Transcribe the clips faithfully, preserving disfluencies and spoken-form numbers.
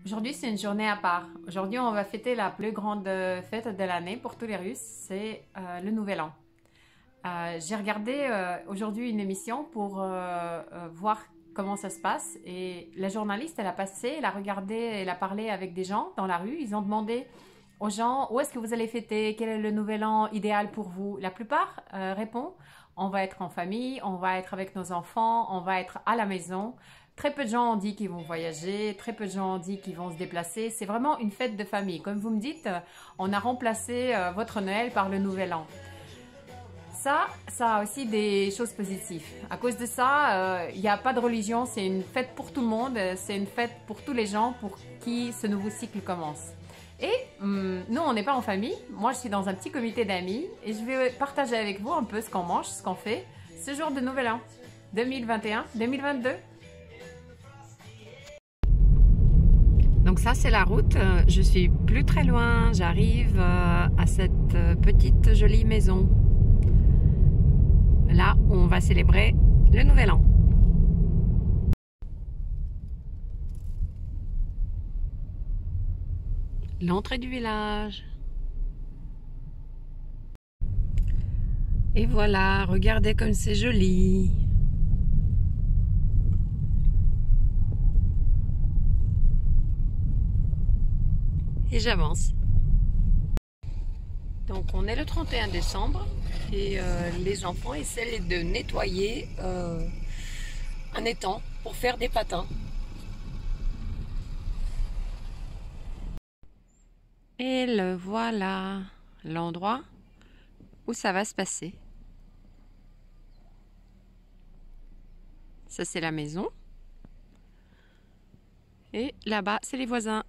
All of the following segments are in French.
Aujourd'hui, c'est une journée à part. Aujourd'hui, on va fêter la plus grande fête de l'année pour tous les Russes, c'est euh, le Nouvel An. Euh, j'ai regardé euh, aujourd'hui une émission pour euh, euh, voir comment ça se passe et la journaliste, elle a passé, elle a regardé, elle a parlé avec des gens dans la rue. Ils ont demandé aux gens où est-ce que vous allez fêter, quel est le Nouvel An idéal pour vous. La plupart euh, répondent, on va être en famille, on va être avec nos enfants, on va être à la maison. Très peu de gens ont dit qu'ils vont voyager, très peu de gens ont dit qu'ils vont se déplacer. C'est vraiment une fête de famille. Comme vous me dites, on a remplacé euh, votre Noël par le Nouvel An. Ça, ça a aussi des choses positives. À cause de ça, il euh, n'y a pas de religion, c'est une fête pour tout le monde, c'est une fête pour tous les gens pour qui ce nouveau cycle commence. Et hum, nous, on n'est pas en famille. Moi, je suis dans un petit comité d'amis et je vais partager avec vous un peu ce qu'on mange, ce qu'on fait ce jour de Nouvel An deux mille vingt et un deux mille vingt-deux. Donc ça, c'est la route. Je suis plus très loin. J'arrive à cette petite jolie maison. Là, on va célébrer le Nouvel An. L'entrée du village. Et voilà, regardez comme c'est joli. Et j'avance. Donc on est le trente et un décembre et euh, les enfants essaient de nettoyer euh, un étang pour faire des patins. Et le voilà, l'endroit où ça va se passer. Ça c'est la maison. Et là-bas c'est les voisins.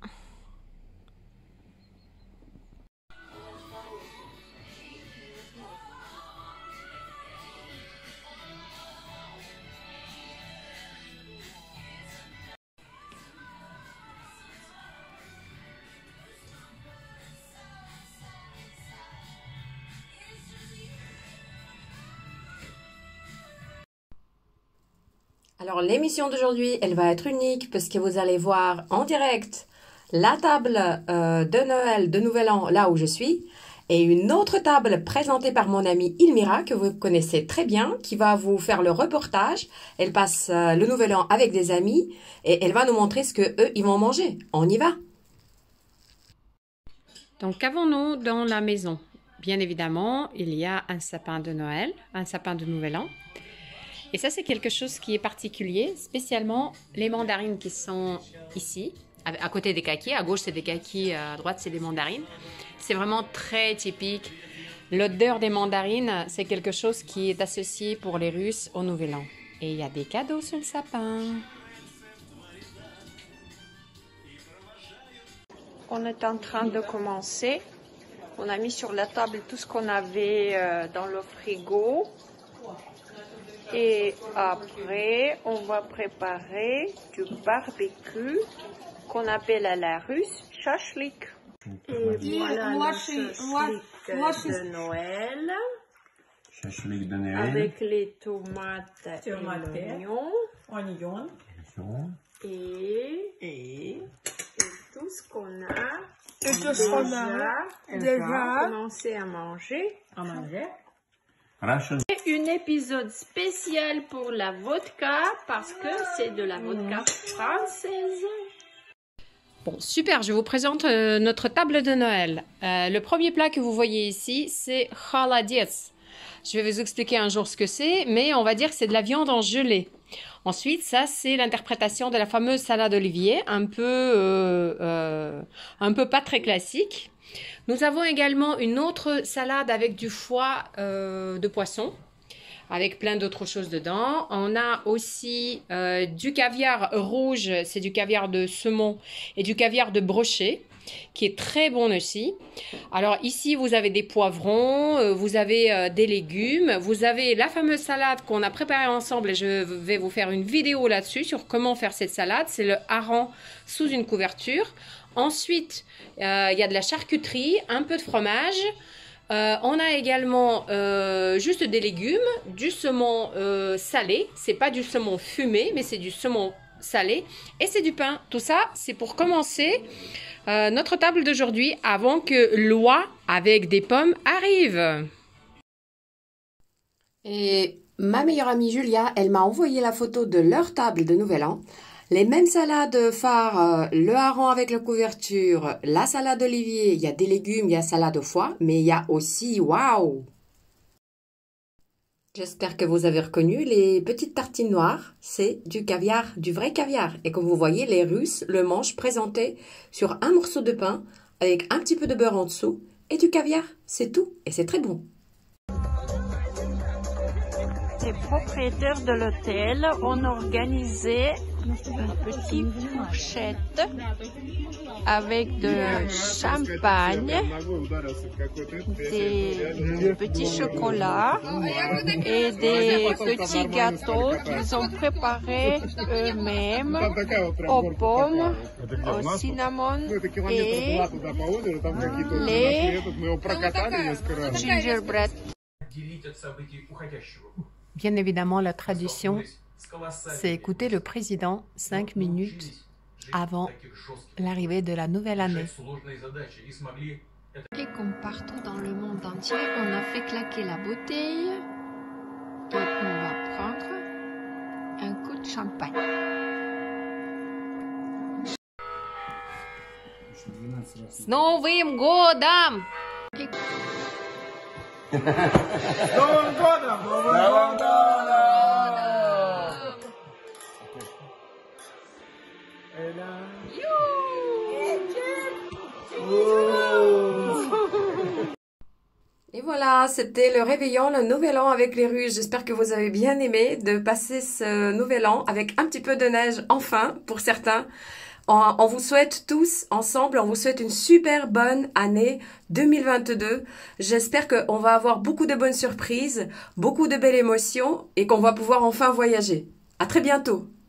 Alors l'émission d'aujourd'hui, elle va être unique parce que vous allez voir en direct la table euh, de Noël, de Nouvel An, là où je suis, et une autre table présentée par mon amie Ilmira, que vous connaissez très bien, qui va vous faire le reportage. Elle passe euh, le Nouvel An avec des amis et elle va nous montrer ce que eux ils vont manger. On y va. Donc qu'avons-nous dans la maison? Bien évidemment, il y a un sapin de Noël, un sapin de Nouvel An. Et ça, c'est quelque chose qui est particulier, spécialement les mandarines qui sont ici, à côté des kakis. À gauche, c'est des kakis, à droite, c'est des mandarines. C'est vraiment très typique. L'odeur des mandarines, c'est quelque chose qui est associé pour les Russes au Nouvel An. Et il y a des cadeaux sur le sapin. On est en train de commencer. On a mis sur la table tout ce qu'on avait dans le frigo. Et après, on va préparer du barbecue qu'on appelle à la russe shashlik. Et voilà le shashlik de Noël. Shashlik de Noël. Avec les tomates et l'oignon. Oignon. Et, et, et tout ce qu'on a et tout ce qu'on a déjà commencé à manger. À manger. Et un épisode spécial pour la vodka parce que c'est de la vodka française. Bon, super, je vous présente euh, notre table de Noël. Euh, le premier plat que vous voyez ici, c'est chaladiets. Je vais vous expliquer un jour ce que c'est, mais on va dire que c'est de la viande en gelée. Ensuite, ça, c'est l'interprétation de la fameuse salade olivier, un peu, euh, euh, un peu pas très classique. Nous avons également une autre salade avec du foie euh, de poisson, avec plein d'autres choses dedans. On a aussi euh, du caviar rouge, c'est du caviar de saumon et du caviar de brochet, qui est très bon aussi. Alors ici, vous avez des poivrons, euh, vous avez euh, des légumes, vous avez la fameuse salade qu'on a préparée ensemble et je vais vous faire une vidéo là-dessus sur comment faire cette salade. C'est le hareng sous une couverture. Ensuite, euh, il y a de la charcuterie, un peu de fromage. Euh, on a également euh, juste des légumes, du saumon euh, salé. C'est pas du saumon fumé, mais c'est du saumon salé et c'est du pain. Tout ça, c'est pour commencer euh, notre table d'aujourd'hui avant que l'oie avec des pommes arrive. Et ma meilleure amie Julia, elle m'a envoyé la photo de leur table de Nouvel An. Les mêmes salades phares, le hareng avec la couverture, la salade d'olivier, il y a des légumes, il y a salade au foie, mais il y a aussi, waouh! J'espère que vous avez reconnu les petites tartines noires, c'est du caviar, du vrai caviar. Et comme vous voyez, les Russes le mangent présenté sur un morceau de pain avec un petit peu de beurre en dessous et du caviar, c'est tout et c'est très bon. Les propriétaires de l'hôtel ont organisé une petite fourchette avec de champagne, des petits chocolats et des petits gâteaux qu'ils ont préparés eux-mêmes aux pommes, au cinnamon et les gingerbread. Bien évidemment, la tradition, c'est écouter le président cinq minutes avant l'arrivée de la nouvelle année. Et comme partout dans le monde entier, on a fait claquer la bouteille et on va prendre un coup de champagne. С Новым годом! С Новым годом! С Новым годом! Et voilà, c'était le réveillon, le nouvel an avec les Russes. J'espère que vous avez bien aimé de passer ce nouvel an avec un petit peu de neige enfin pour certains. On, on vous souhaite tous ensemble, on vous souhaite une super bonne année deux mille vingt-deux. J'espère qu'on va avoir beaucoup de bonnes surprises, beaucoup de belles émotions et qu'on va pouvoir enfin voyager. À très bientôt.